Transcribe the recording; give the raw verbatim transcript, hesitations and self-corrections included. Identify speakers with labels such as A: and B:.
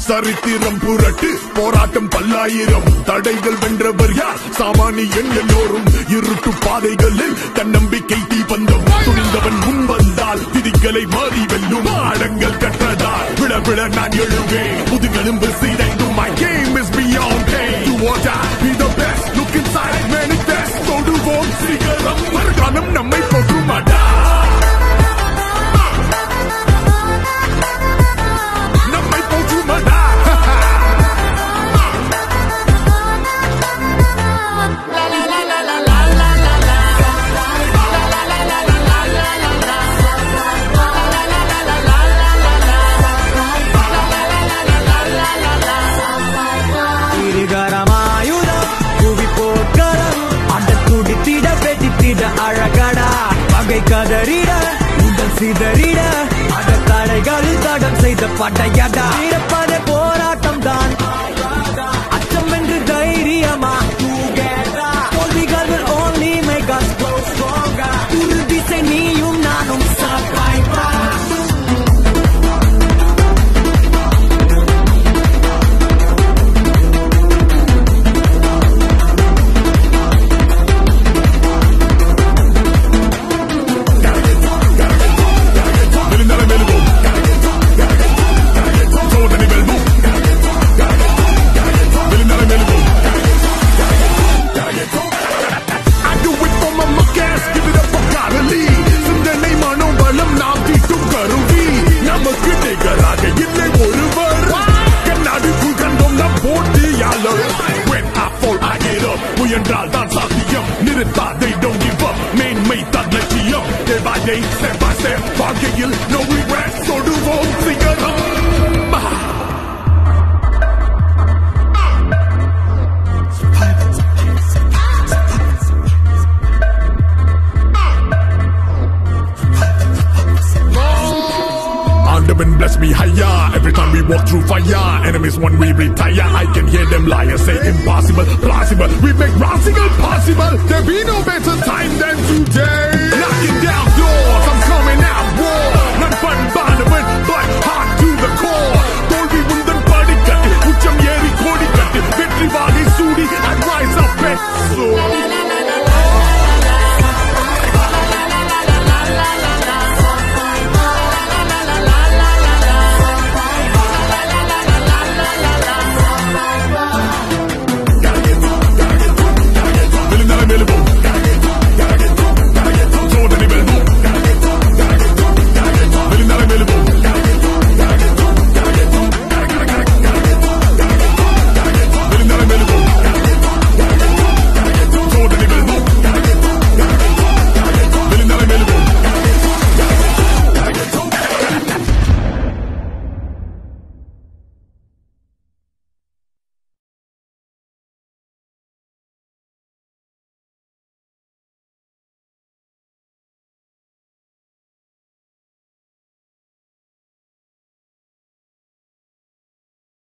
A: சரித்திரம் புரட்டு போராட்டம் பல்லாயிரம் தடைகள் வென்றவர் யார் சாமானியன் எல்லோரும் இருட்டு பாதைகளில் தன்னம்பிக்கை தீபந்தம் துணிந்தவன் முன் வந்தால் விதிகளை மாறி வெல்லும் ஆடங்கள் கற்றதால் விழ விழ நான் எழுவேன் முதுகெலும்பு சீதைக்கும் my game is beyond pain you want to be the best look inside manifest தொடுவோம் சிகரம் மறுகாலம் நம்மை போகுமாடா
B: அழகடா பகை கதறிட உடல் சிதறிட அட தடைகளில் தடம் செய்த படையடா இருப்பதே போராட்டம் தான் அச்சம் என்று தைரியமா தோல்விகள் will only make us grow stronger உறுதி செய் நீயும் நானும் survivor
A: முயன்றால் தான் சாத்தியம் நிறுத்தா they don't give up மேன்மை தான் லட்சியம் day by day step by step வாழ்க்கையில் no regrets தொடுவோம் சிகரம் Underman bless me higher every time we walk through fire enemies when we retire I can hear them liars say impossible plausible we make radical possible there be no better time than today knocking down